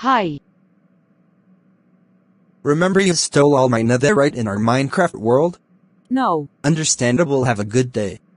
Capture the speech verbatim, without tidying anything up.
Hi. Remember you stole all my netherite in our Minecraft world? No. Understandable, have a good day.